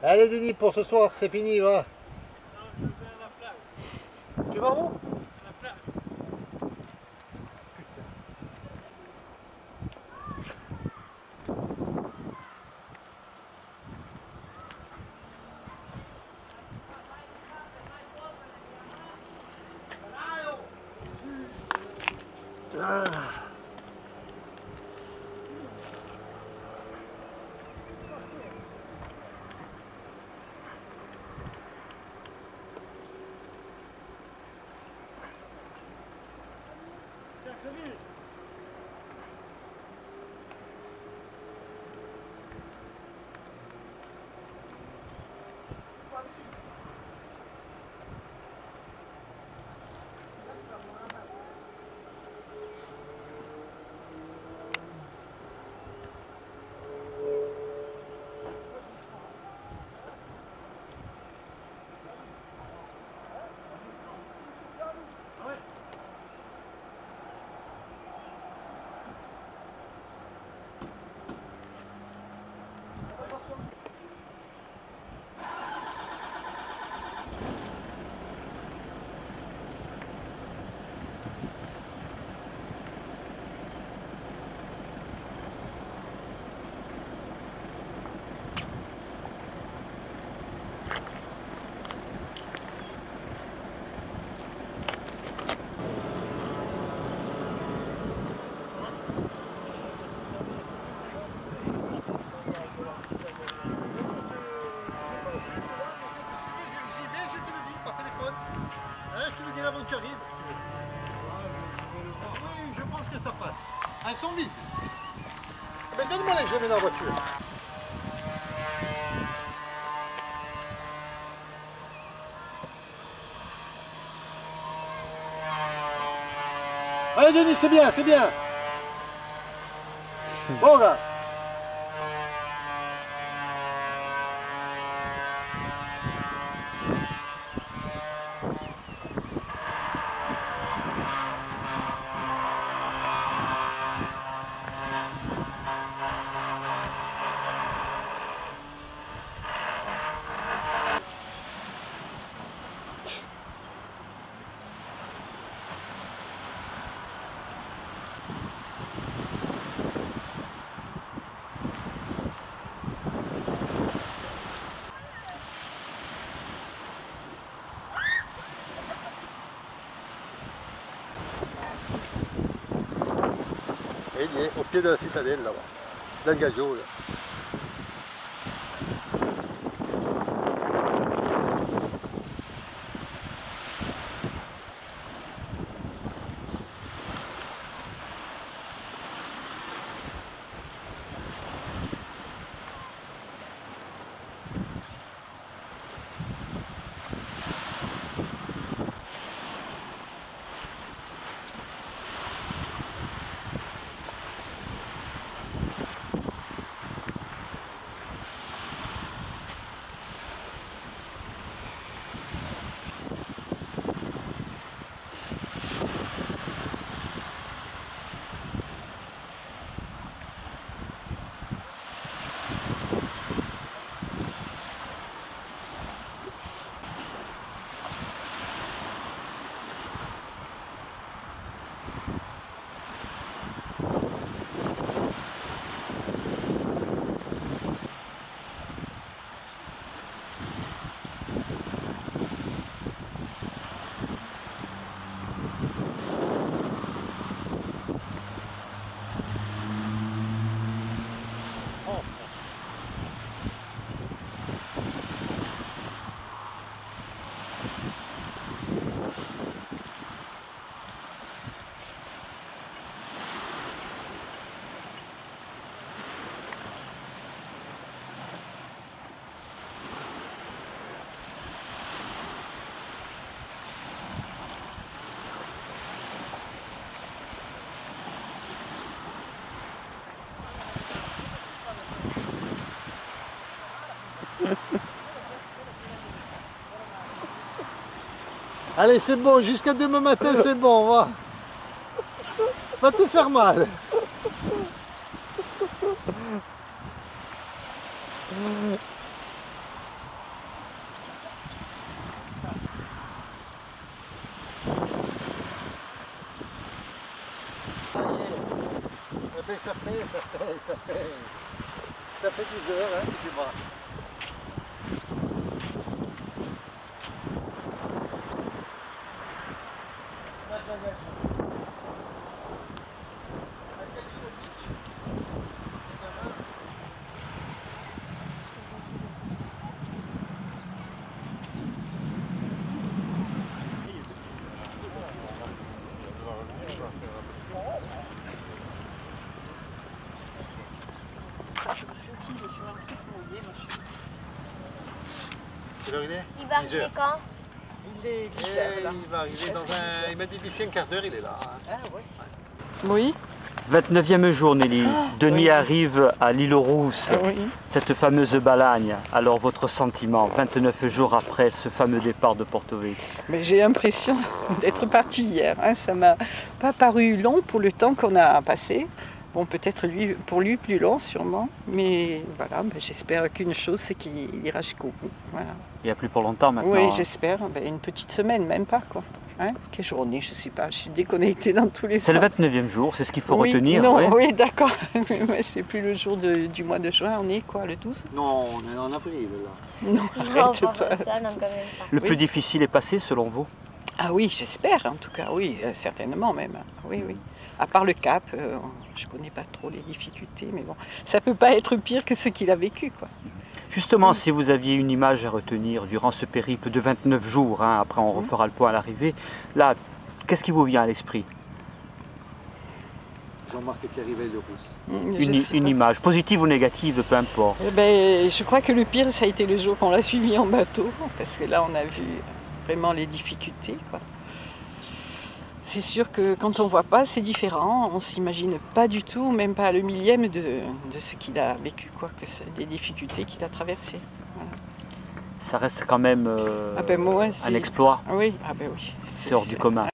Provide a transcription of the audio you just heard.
Allez Denis, pour ce soir, c'est fini, va. Non, je vais à la plage. Tu vas où? À la plage. Ah. Je te le dis avant que tu arrives. Oui, je pense que ça passe. Elles sont vides. Mais donne-moi les, je les mets dans la voiture. Allez Denis, c'est bien, c'est bien. Bon gars. Et il est au pied de la citadelle là-bas, d'Algaggio là. Allez, c'est bon, jusqu'à demain matin, c'est bon, va. Va te faire mal. ça fait 10 heures hein, que tu marches. Quelle heure il est? Il va 10 arriver heures. quand? Il est Et 10 heures là. il va arriver dans un... Il m'a dit d'ici un quart d'heure, il est là. Hein. Ah ouais. Oui. 29e jour, Nelly. Denis oui. arrive à l'île aux Rousses, Oui. cette fameuse Balagne. Alors, votre sentiment, 29 jours après ce fameux départ de Porto Vecchio? Mais j'ai l'impression d'être partie hier. Hein. Ça m'a pas paru long pour le temps qu'on a passé. Bon, peut-être pour lui plus long sûrement. Mais voilà, j'espère qu'une chose, c'est qu'il ira jusqu'au bout. Voilà. Il n'y a plus pour longtemps maintenant. Oui, hein. j'espère. Une petite semaine, même pas quoi. Hein, quelle journée, je ne sais pas. Je suis déconnectée dans tous les sens. C'est le 29e jour, c'est ce qu'il faut Oui, retenir. Non, ouais. oui, d'accord. Mais je ne sais plus le jour du mois de juin. On est quoi, le 12? Non, on est en avril là. Non, Non, arrête-toi. pas ça, non, quand même pas. Le Oui. plus difficile est passé selon vous? Ah oui, j'espère en tout cas, oui, certainement même. Oui, oui. À part le cap, je ne connais pas trop les difficultés, mais bon, ça ne peut pas être pire que ce qu'il a vécu, quoi. Justement, Oui. si vous aviez une image à retenir durant ce périple de 29 jours, hein, après on refera le point à l'arrivée, là, qu'est-ce qui vous vient à l'esprit? Jean-Marc qui arrivait de Rousse. Je sais Une pas. image, positive ou négative, peu importe. Eh ben, je crois que le pire, ça a été le jour qu'on l'a suivi en bateau, parce que là, on a vu vraiment les difficultés, quoi. C'est sûr que quand on ne voit pas, c'est différent. On ne s'imagine pas du tout, même pas le millième de ce qu'il a vécu, quoi, que c'est des difficultés qu'il a traversées. Voilà. Ça reste quand même Ah ben, moi, un c'est- exploit. Ah oui, ah ben oui. C'est hors du commun.